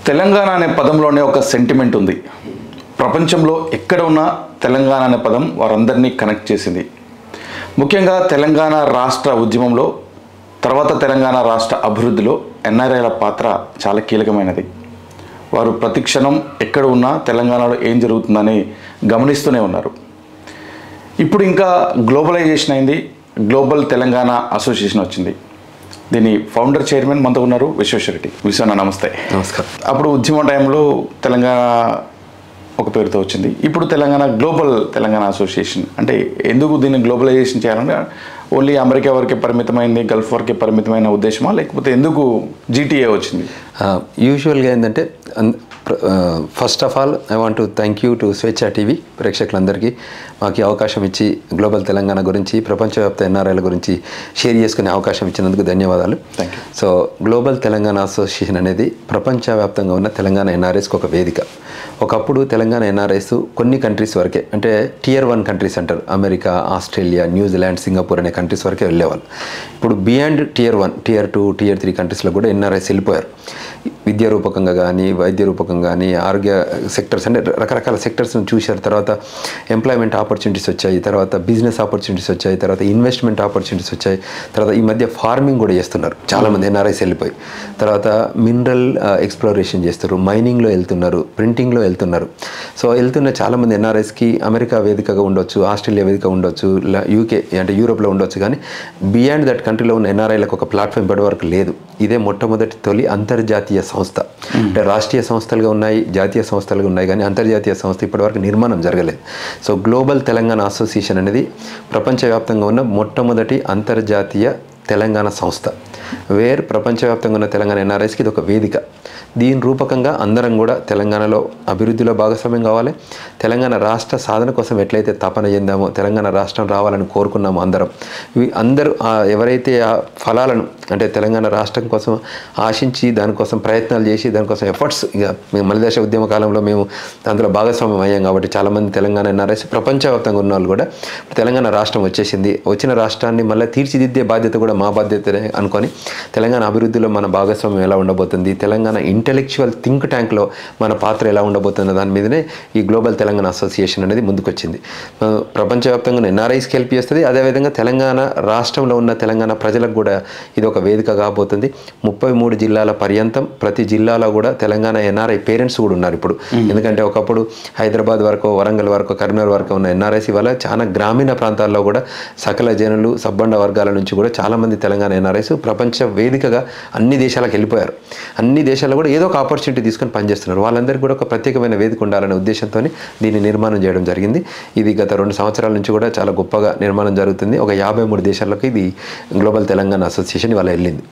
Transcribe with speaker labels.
Speaker 1: తెలంగాణ అనే పదంలోనే ఒక సెంటిమెంట్ ఉంది. ప్రపంచంలో ఎక్కడ ఉన్నా తెలంగాణ అనే పదం వారందరినీ కనెక్ట్ చేసింది. ముఖ్యంగా తెలంగాణ రాష్ట్ర ఉద్యమంలో తర్వాత తెలంగాణ రాష్ట్ర అభివృద్ధిలో ఎన్ఆర్ఐల పాత్ర చాలా కీలకమైనది. వారు ప్రతిక్షణం ఎక్కడ ఉన్నా తెలంగాణలో ఏం జరుగుతుందని గమనిస్తూనే ఉన్నారు. ఇప్పుడు ఇంకా గ్లోబలైజేషన్ అయింది. గ్లోబల్ తెలంగాణ అసోసియేషన్ వచ్చింది. దీని ఫౌండర్ చైర్మన్ మనతో ఉన్నారు విశ్వేశ్వరరెడ్డి. విశ్వన్న నమస్తే.
Speaker 2: నమస్కారం.
Speaker 1: అప్పుడు ఉద్యమ టైంలో తెలంగాణ ఒక పేరుతో వచ్చింది. ఇప్పుడు తెలంగాణ గ్లోబల్ తెలంగాణ అసోసియేషన్. అంటే ఎందుకు దీన్ని గ్లోబలైజేషన్ చేయాలంటే ఓన్లీ అమెరికా వరకే పరిమితమైంది, గల్ఫ్ వరకే పరిమితమైన ఉద్దేశమా, లేకపోతే ఎందుకు జీటీఏ వచ్చింది?
Speaker 2: యూజువల్గా ఏంటంటే first of all I want to thank you to Swechha TV ప్రేక్షకులందరికీ మాకు అవకాశం ఇచ్చి గ్లోబల్ తెలంగాణ గురించి, ప్రపంచవ్యాప్త ఎన్ఆర్ఐల గురించి షేర్ చేసుకునే అవకాశం ఇచ్చినందుకు ధన్యవాదాలు.
Speaker 1: Thank you.
Speaker 2: So global Telangana association అనేది ప్రపంచవ్యాప్తంగా ఉన్న తెలంగాణ ఎన్ఆర్ఐస్కి ఒక వేదిక. ఒకప్పుడు తెలంగాణ ఎన్ఆర్ఐస్ కొన్ని కంట్రీస్ వరకే, అంటే Tier 1 కంట్రీస్ అంటారు, అమెరికా, ఆస్ట్రేలియా, న్యూజిలాండ్, సింగపూర్ అనే కంట్రీస్ వరకే వెళ్ళేవాళ్ళు. ఇప్పుడు బియాండ్ Tier 1, Tier 2, Tier 3 కంట్రీస్లో కూడా ఎన్ఆర్ఐస్ వెళ్ళిపోయారు. విద్యా రూపకంగా కానీ, వైద్య రూపకంగా కానీ, ఆరోగ్య సెక్టర్స్ అంటే రకరకాల సెక్టర్స్ని చూశారు. తర్వాత ఎంప్లాయ్మెంట్ ఆపర్చునిటీస్ వచ్చాయి, తర్వాత బిజినెస్ ఆపర్చునిటీస్ వచ్చాయి, తర్వాత ఇన్వెస్ట్మెంట్ ఆపర్చునిటీస్ వచ్చాయి, తర్వాత ఈ మధ్య ఫార్మింగ్ కూడా చేస్తున్నారు చాలామంది ఎన్ఆర్ఐస్ వెళ్ళిపోయి. తర్వాత మినరల్ ఎక్స్ప్లోరేషన్ చేస్తారు, మైనింగ్లో వెళ్తున్నారు, ప్రింటింగ్లో వెళ్తున్నారు. సో వెళ్తున్న చాలామంది ఎన్ఆర్ఐస్కి అమెరికా వేదికగా ఉండొచ్చు, ఆస్ట్రేలియా వేదిక ఉండొచ్చు, యూకే అంటే యూరోప్లో ఉండొచ్చు, కానీ బియాండ్ దట్ కంట్రీలో ఉన్న ఎన్ఆర్ఐలకు ఒక ప్లాట్ఫామ్ ఇప్పటి వరకు లేదు. ఇదే మొట్టమొదటి తొలి అంతర్జాతీయ సంస్థ. అంటే రాష్ట్రీయ సంస్థలుగా ఉన్నాయి, జాతీయ సంస్థలుగా ఉన్నాయి, కానీ అంతర్జాతీయ సంస్థ ఇప్పటివరకు నిర్మాణం జరగలేదు. సో గ్లోబల్ తెలంగాణ అసోసియేషన్ అనేది ప్రపంచవ్యాప్తంగా ఉన్న మొట్టమొదటి అంతర్జాతీయ తెలంగాణ సంస్థ. వేర్ ప్రపంచవ్యాప్తంగా ఉన్న తెలంగాణ ఎన్ఆర్ఐస్కి ఇది ఒక వేదిక. దీని రూపకంగా అందరం కూడా తెలంగాణలో అభివృద్ధిలో భాగస్వామ్యం కావాలి. తెలంగాణ రాష్ట్ర సాధన కోసం ఎట్లయితే తపన చెందామో, తెలంగాణ రాష్ట్రం రావాలని కోరుకున్నామో అందరూ ఎవరైతే ఆ ఫలాలను అంటే తెలంగాణ రాష్ట్రం కోసం ఆశించి దానికోసం ప్రయత్నాలు చేసి దానికోసం ఎఫర్ట్స్, ఇక మేము మలిదశ ఉద్యమ కాలంలో మేము అందులో భాగస్వామ్యం అయ్యాం కాబట్టి చాలామంది తెలంగాణ ఎన్ఆర్ఐస్ ప్రపంచవ్యాప్తంగా ఉన్న వాళ్ళు కూడా తెలంగాణ రాష్ట్రం వచ్చేసింది, వచ్చిన రాష్ట్రాన్ని మళ్ళీ తీర్చిదిద్దే బాధ్యత కూడా మా బాధ్యతనే అనుకొని తెలంగాణ అభివృద్ధిలో మన భాగస్వామ్యం ఎలా ఉండబోతుంది, తెలంగాణ ఇంటెలెక్చువల్ థింక్ ట్యాంక్లో మన పాత్ర ఎలా ఉండబోతుందో దాని మీదనే ఈ గ్లోబల్ తెలంగాణ అసోసియేషన్ అనేది ముందుకొచ్చింది. ప్రపంచవ్యాప్తంగా ఎన్ఆర్ఐస్కి హెల్ప్ చేస్తుంది. అదేవిధంగా తెలంగాణ రాష్ట్రంలో ఉన్న తెలంగాణ ప్రజలకు కూడా ఇది ఒక వేదిక కాబోతుంది. 33 జిల్లాల పర్యంతం ప్రతి జిల్లాలో కూడా తెలంగాణ ఎన్ఆర్ఐ పేరెంట్స్ కూడా ఉన్నారు ఇప్పుడు. ఎందుకంటే ఒకప్పుడు హైదరాబాద్ వరకు, వరంగల్ వరకు, కరీంనగర్ వరకు ఉన్న ఎన్ఆర్ఐస్ వల్ల చాలా గ్రామీణ ప్రాంతాల్లో కూడా సకల జనులు, సబ్బండ వర్గాల నుంచి కూడా చాలామంది తెలంగాణ ఎన్ఆర్ఐస్ ప్రపంచ వేదికగా అన్ని దేశాలకు వెళ్ళిపోయారు. అన్ని దేశాల్లో కూడా ఏదో ఒక ఆపర్చునిటీ తీసుకొని పనిచేస్తున్నారు. వాళ్ళందరికీ కూడా ఒక ప్రత్యేకమైన వేదిక ఉండాలనే ఉద్దేశంతో దీన్ని నిర్మాణం చేయడం జరిగింది. ఇది గత 2 సంవత్సరాల నుంచి కూడా చాలా గొప్పగా నిర్మాణం జరుగుతుంది. ఒక 53 దేశాలకు ఇది గ్లోబల్ తెలంగాణ అసోసియేషన్ ఇవాళ వెళ్ళింది.